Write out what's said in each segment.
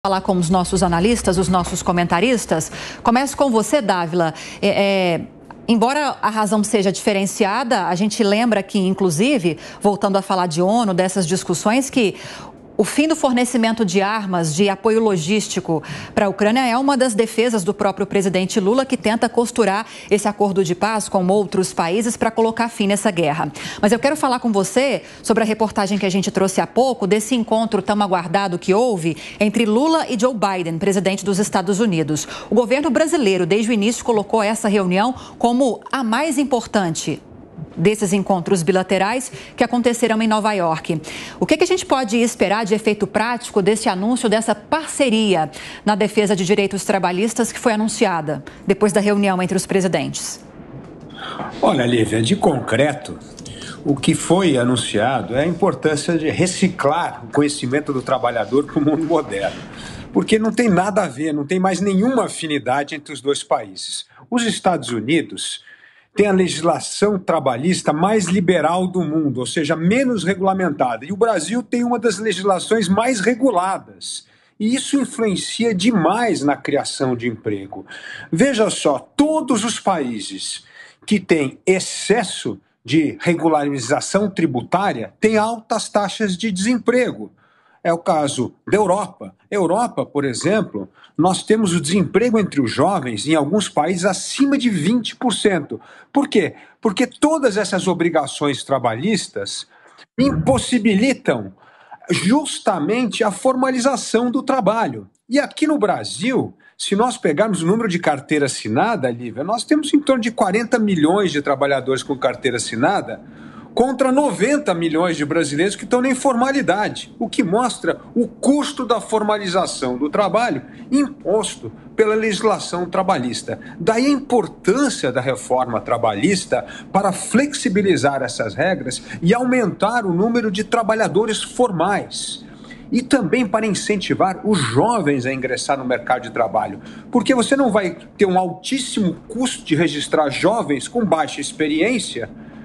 Falar com os nossos analistas, os nossos comentaristas. Começo com você, Dávila. Embora a razão seja diferenciada, a gente lembra que, inclusive, voltando a falar de ONU, dessas discussões, que o fim do fornecimento de armas, de apoio logístico para a Ucrânia é uma das defesas do próprio presidente Lula, que tenta costurar esse acordo de paz com outros países para colocar fim nessa guerra. Mas eu quero falar com você sobre a reportagem que a gente trouxe há pouco, desse encontro tão aguardado que houve entre Lula e Joe Biden, presidente dos Estados Unidos. O governo brasileiro, desde o início, colocou essa reunião como a mais importante desses encontros bilaterais que aconteceram em Nova York. O que a gente pode esperar de efeito prático desse anúncio, dessa parceria na defesa de direitos trabalhistas que foi anunciada depois da reunião entre os presidentes? Olha, Lívia, de concreto, o que foi anunciado é a importância de reciclar o conhecimento do trabalhador para o mundo moderno. Porque não tem nada a ver, não tem mais nenhuma afinidade entre os dois países. Os Estados Unidos tem a legislação trabalhista mais liberal do mundo, ou seja, menos regulamentada. E o Brasil tem uma das legislações mais reguladas. E isso influencia demais na criação de emprego. Veja só, todos os países que têm excesso de regularização tributária têm altas taxas de desemprego. É o caso da Europa. Europa, por exemplo, nós temos o desemprego entre os jovens em alguns países acima de 20%. Por quê? Porque todas essas obrigações trabalhistas impossibilitam justamente a formalização do trabalho. E aqui no Brasil, se nós pegarmos o número de carteira assinada, Lívia, nós temos em torno de 40 milhões de trabalhadores com carteira assinada, contra 90 milhões de brasileiros que estão na informalidade, o que mostra o custo da formalização do trabalho imposto pela legislação trabalhista. Daí a importância da reforma trabalhista para flexibilizar essas regras e aumentar o número de trabalhadores formais. E também para incentivar os jovens a ingressar no mercado de trabalho. Porque você não vai ter um altíssimo custo de registrar jovens com baixa experiência,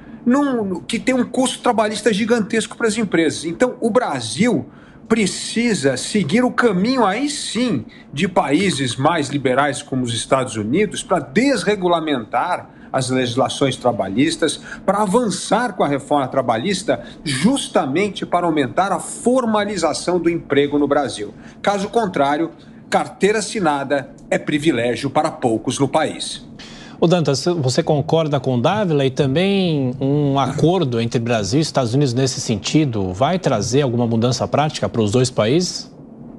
que tem um custo trabalhista gigantesco para as empresas. Então, o Brasil precisa seguir o caminho, aí sim, de países mais liberais como os Estados Unidos, para desregulamentar as legislações trabalhistas, para avançar com a reforma trabalhista, justamente para aumentar a formalização do emprego no Brasil. Caso contrário, carteira assinada é privilégio para poucos no país. Ô Dantas, você concorda com o Dávila e também um acordo entre Brasil e Estados Unidos nesse sentido vai trazer alguma mudança prática para os dois países?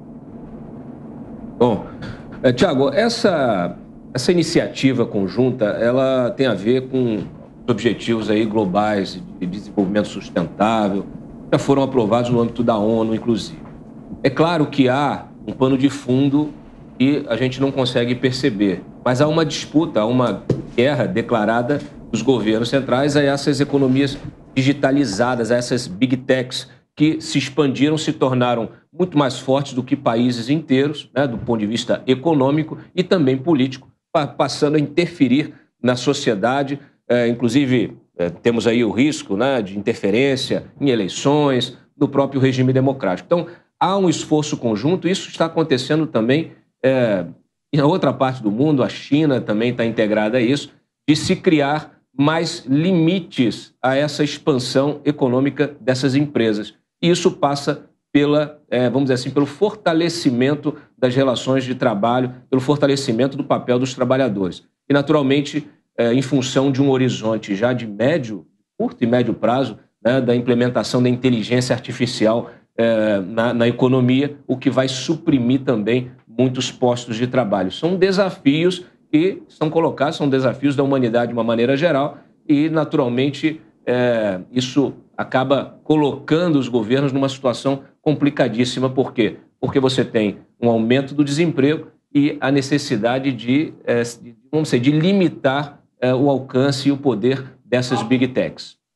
Bom, Tiago, essa iniciativa conjunta, ela tem a ver com objetivos aí globais de desenvolvimento sustentável, que já foram aprovados no âmbito da ONU, inclusive. É claro que há um pano de fundo e a gente não consegue perceber. Mas há uma disputa, há uma guerra declarada dos governos centrais a essas economias digitalizadas, a essas big techs que se expandiram, se tornaram muito mais fortes do que países inteiros, né, do ponto de vista econômico e também político, passando a interferir na sociedade. Inclusive, temos aí o risco, né, de interferência em eleições, no próprio regime democrático. Então, há um esforço conjunto, isso está acontecendo também em outra parte do mundo, a China também está integrada a isso, de se criar mais limites a essa expansão econômica dessas empresas. E isso passa vamos dizer assim, pelo fortalecimento das relações de trabalho, pelo fortalecimento do papel dos trabalhadores. E, naturalmente, em função de um horizonte já de curto e médio prazo, né, da implementação da inteligência artificial na economia, o que vai suprimir também muitos postos de trabalho. São desafios que são colocados, são desafios da humanidade de uma maneira geral e, naturalmente, isso acaba colocando os governos numa situação complicadíssima. Por quê? Porque você tem um aumento do desemprego e a necessidade de limitar o alcance e o poder dessas big techs.